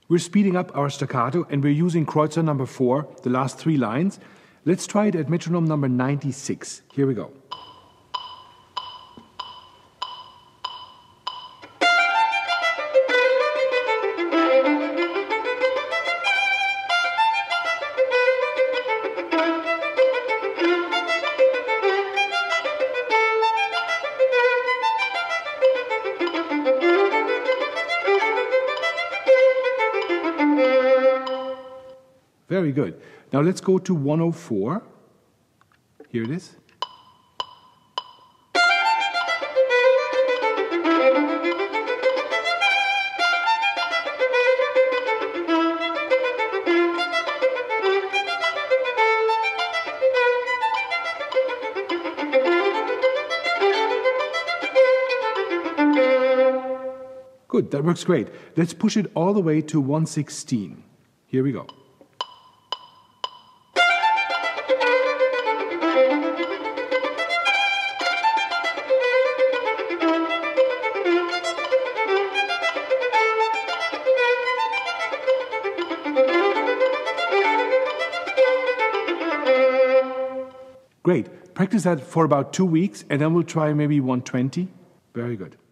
We're speeding up our staccato and we're using Kreutzer number 4, the last 3 lines. Let's try it at metronome number 96. Here we go. Very good. Now let's go to 104. Here it is. Good, that works great. Let's push it all the way to 116. Here we go. Great. Practice that for about 2 weeks and then we'll try maybe 120. Very good.